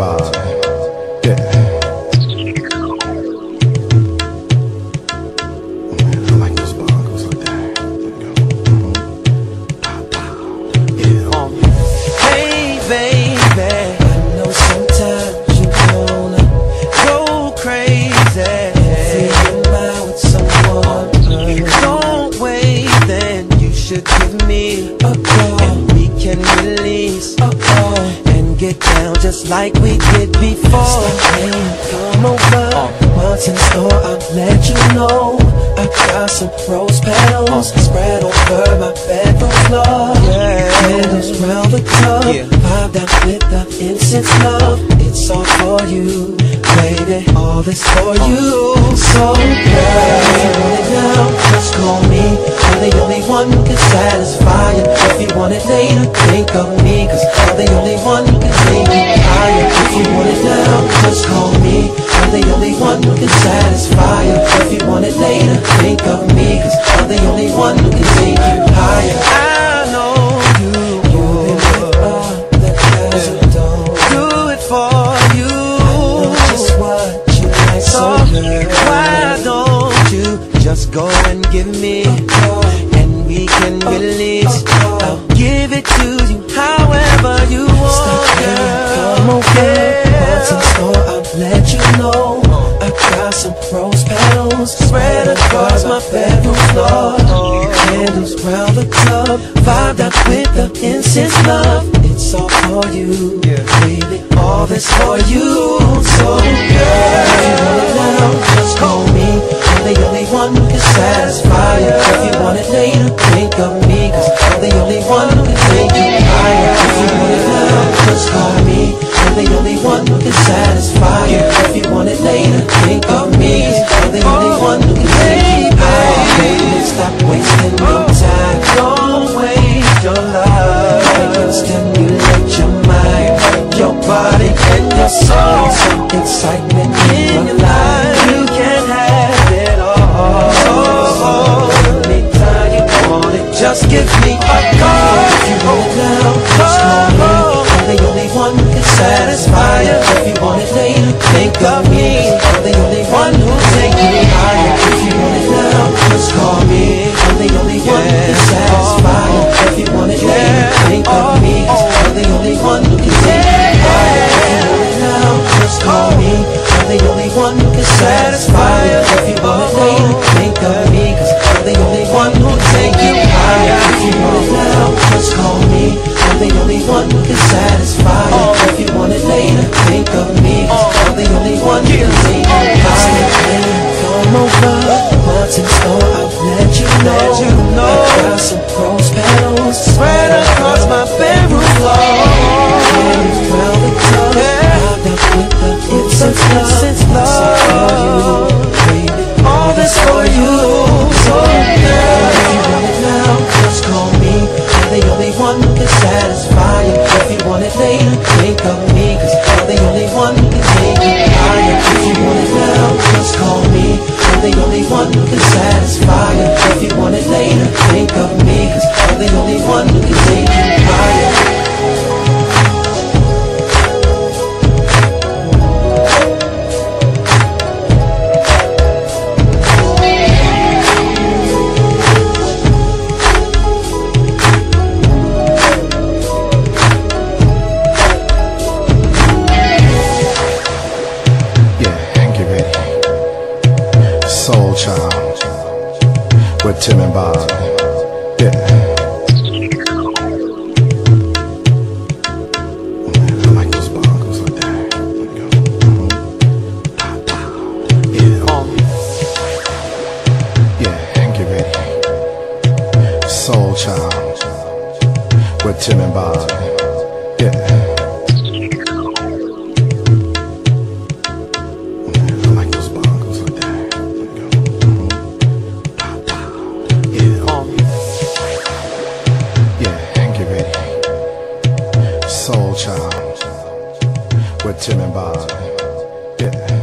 Timbaland. Yeah. I like those bongos like that. Hey baby, I know sometimes you wanna go crazy, feeling mad with someone. Don't wait, then you should give me a call, and we can release and get down just like we did before. Come over, what's in store? I'll let you know. I got some rose petals spread over my bedroom floor. Candles round the tub, vibe that with the incense love. It's all for you, baby, all this for you. So girl, if you want it now, just call me. I'm the only one who can satisfy you. If you want it later, think of me, cause I'm the only one who can take you higher. If you want it now, just call me. I'm the only one who can satisfy you. If you want it later, think of me, cause I'm the only one who can take you higher. I know you would do it for you. I know just what you like, so why don't you just go and give me, and we can release. I'll give it to you however you want, girl. Come over, what's in store? I'll let you know. I got some rose petals spread across my bedroom floor. Candles round the tub, vibe that with the incense love. It's all for you, baby, all this for you. So girl, if you want it now, just call me. I'm the only one who can satisfy you. If you want it later, think of me, cause I'm the only one who can take you higher. If you want it now, just call me. I'm the only one who can satisfy you. If you want it later, think of me, cause I'm the only one who can take you higher. Baby, stop wasting your time, don't waste your love. I can stimulate your mind, your body and your soul. Some excitement in your life, you can have it all. So anytime you want it, just give me a call. If you want it now, just call me. I'm the only one who can satisfy you. If you want it later, think of me. I'm the only one who'll take you higher. If you want it now, just call me. I'm the only one who can satisfy you. If you want it later, think of me, cause I'm the only one who can take you higher. If you want it now, just call me. I'm the only one who can satisfy you. If you want it later, think of me, cause I'm the only one who'll take you higher. If you want it now, just call me. I'm the only one who can satisfy you. If you want it later, think of me, cause I'm the only one who can take you higher. Come over, what's in store? I'll let you know. I got some rose petals spread across my bedroom floor. Candles round the tub, vibe that with the incense love. Baby, all this for you. So girl, if you want it now, just call me. I'm the only one who can satisfy you. If you want it later, think of me, cause I'm the only one who can take you higher. If you want it now, just call me. I'm the only one who can satisfy you. If you want it later, think of me, cause I'm the only one who can take you higher. Soulchild with Tim and Bob. Yeah. I like those bongos like that. Yeah, get ready. Soulchild with Tim and Bob. Yeah. Soulchild with Tim and Bob. Yeah.